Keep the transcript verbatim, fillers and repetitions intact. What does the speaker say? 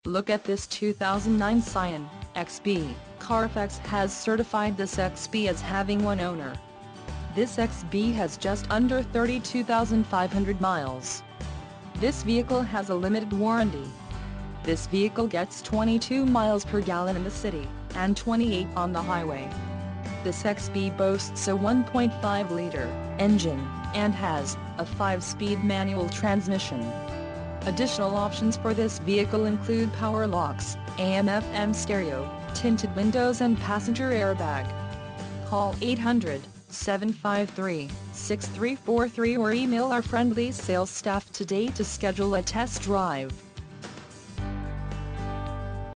Look at this two thousand nine Scion X B. Carfax has certified this X B as having one owner. This X B has just under thirty-two thousand five hundred miles. This vehicle has a limited warranty. This vehicle gets twenty-two miles per gallon in the city, and twenty-eight on the highway. This X B boasts a one point five liter engine, and has a five-speed manual transmission. Additional options for this vehicle include power locks, A M F M stereo, tinted windows and passenger airbag. Call eight hundred, seven five three, six three four three or email our friendly sales staff today to schedule a test drive.